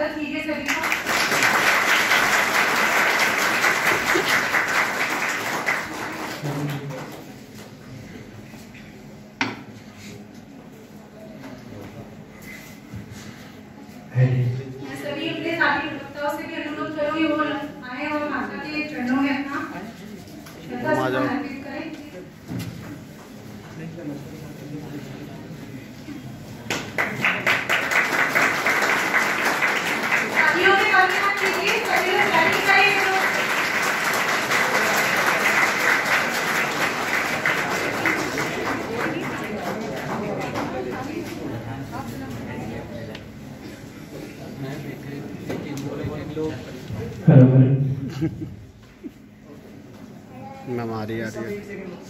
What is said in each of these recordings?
स्वागत कीजिए सभी का। मैं सभी अपने साथी प्रवक्ताओं से भी अनुरोध करूंगी वो आए और माता के चरणों में अपना श्रद्धा अर्पित करें। साथियों के सामने हाथ कीजिए, सभी लोग लाइन करें। नमारी आ रही है।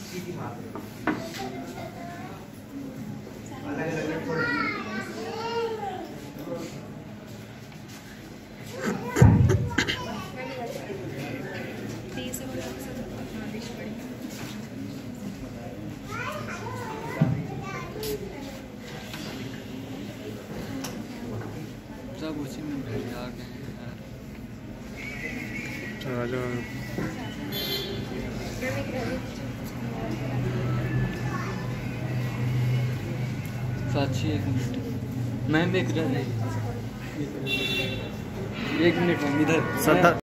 सब उसी में आ गए हैं। साक्षी एक मिनट, मैं देख रहा था। एक मिनट इधर